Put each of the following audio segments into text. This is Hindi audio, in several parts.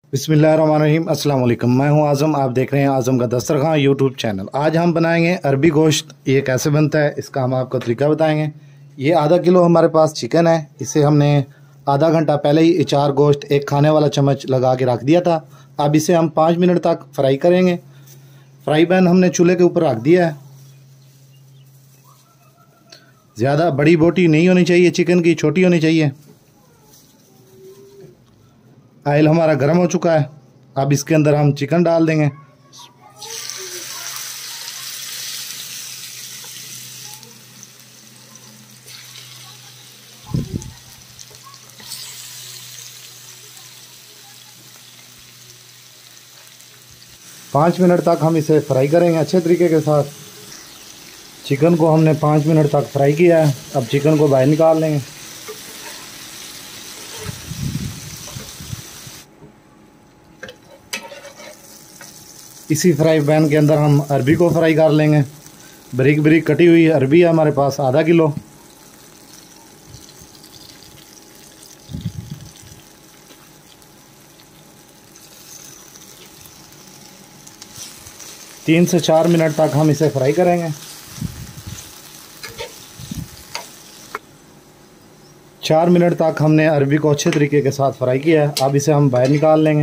बिस्मिल्लाहिर्रहमानिर्रहीम। अस्सलाम वालेकुम। मैं हूं आज़म, आप देख रहे हैं आज़म का दस्तरखान यूट्यूब चैनल। आज हम बनाएंगे अरबी गोश्त। ये कैसे बनता है इसका हम आपको तरीका बताएंगे। ये आधा किलो हमारे पास चिकन है। इसे हमने आधा घंटा पहले ही इचार गोश्त एक खाने वाला चम्मच लगा के रख दिया था। अब इसे हम 5 मिनट तक फ्राई करेंगे। फ्राई पैन हमने चूल्हे के ऊपर रख दिया है। ज़्यादा बड़ी बोटी नहीं होनी चाहिए चिकन की, छोटी होनी चाहिए। ऑयल हमारा गर्म हो चुका है। अब इसके अंदर हम चिकन डाल देंगे। पाँच मिनट तक हम इसे फ्राई करेंगे अच्छे तरीके के साथ। चिकन को हमने 5 मिनट तक फ्राई किया है। अब चिकन को बाहर निकाल लेंगे। इसी फ्राई पैन के अंदर हम अरबी को फ्राई कर लेंगे। बारीक बारीक कटी हुई अरबी है हमारे पास आधा किलो। तीन से 4 मिनट तक हम इसे फ्राई करेंगे। 4 मिनट तक हमने अरबी को अच्छे तरीके के साथ फ्राई किया है। अब इसे हम बाहर निकाल लेंगे।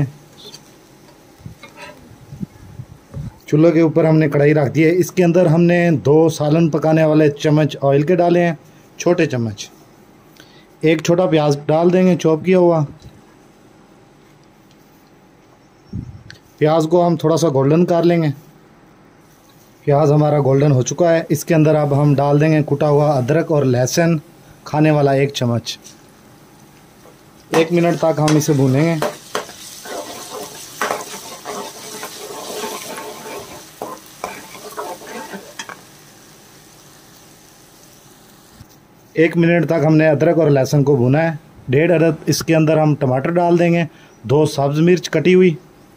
चूल्हे के ऊपर हमने कढ़ाई रख दी है। इसके अंदर हमने 2 सालन पकाने वाले चम्मच ऑयल के डाले हैं, छोटे चम्मच। एक छोटा प्याज डाल देंगे चॉप किया हुआ। प्याज को हम थोड़ा सा गोल्डन कर लेंगे। प्याज हमारा गोल्डन हो चुका है। इसके अंदर अब हम डाल देंगे कुटा हुआ अदरक और लहसुन खाने वाला 1 चम्मच। 1 मिनट तक हम इसे भूनेंगे। एक मिनट तक हमने अदरक और लहसुन को भुना है। 1.5 अदद इसके अंदर हम टमाटर डाल देंगे। 2 सब्ज़ मिर्च कटी हुई।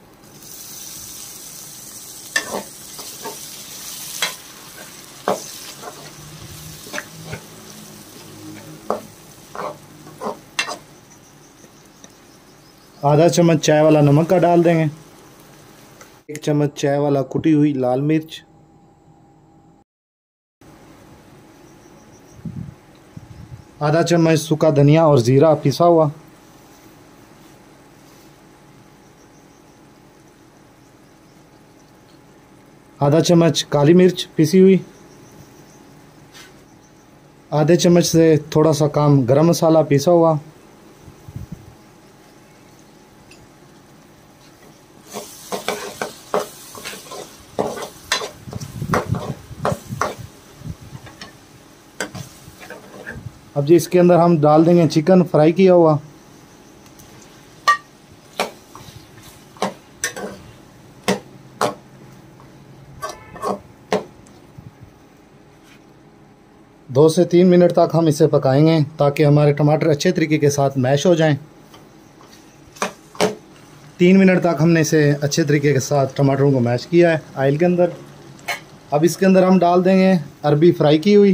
आधा चम्मच चाय वाला नमक का डाल देंगे। 1 चम्मच चाय वाला कुटी हुई लाल मिर्च। आधा चम्मच सूखा धनिया और ज़ीरा पिसा हुआ। आधा चम्मच काली मिर्च पिसी हुई। आधे चम्मच से थोड़ा सा कम गरम मसाला पिसा हुआ। अब जी इसके अंदर हम डाल देंगे चिकन फ्राई किया हुआ। दो से 3 मिनट तक हम इसे पकाएंगे ताकि हमारे टमाटर अच्छे तरीके के साथ मैश हो जाएं। 3 मिनट तक हमने इसे अच्छे तरीके के साथ टमाटरों को मैश किया है ऑयल के अंदर। अब इसके अंदर हम डाल देंगे अरबी फ्राई की हुई।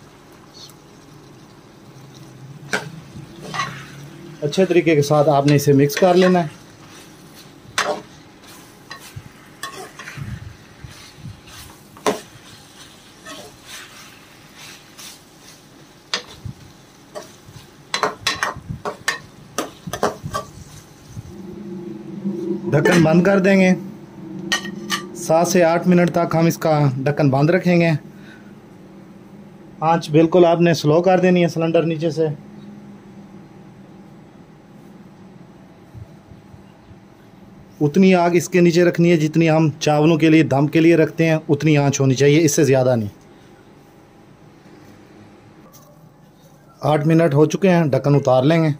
अच्छे तरीके के साथ आपने इसे मिक्स कर लेना है। ढक्कन बंद कर देंगे। 7 से 8 मिनट तक हम इसका ढक्कन बंद रखेंगे। आंच बिल्कुल आपने स्लो कर देनी है सिलेंडर नीचे से। उतनी आग इसके नीचे रखनी है जितनी हम चावलों के लिए दम के लिए रखते हैं, उतनी आंच होनी चाहिए, इससे ज़्यादा नहीं। 8 मिनट हो चुके हैं, ढक्कन उतार लेंगे।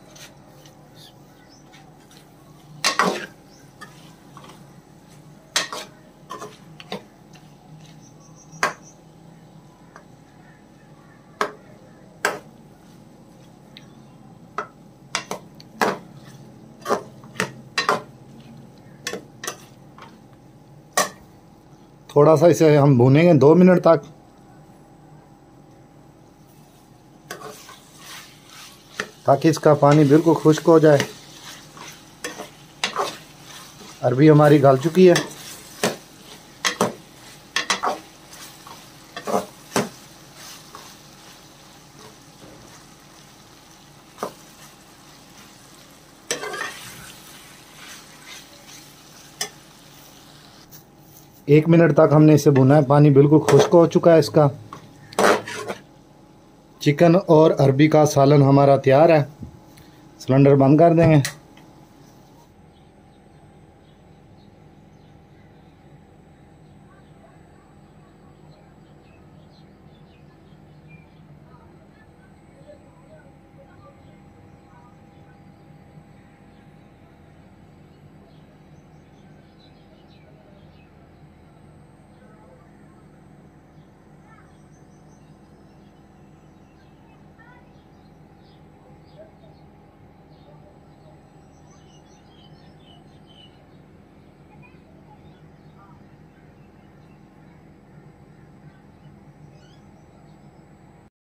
थोड़ा सा इसे हम भूनेंगे 2 मिनट तक। ताकि इसका पानी बिल्कुल खुश्क हो जाए। अरबी हमारी गल चुकी है। एक मिनट तक हमने इसे भुना है। पानी बिल्कुल खुश्क हो चुका है इसका। चिकन और अरबी का सालन हमारा तैयार है। सिलेंडर बंद कर देंगे।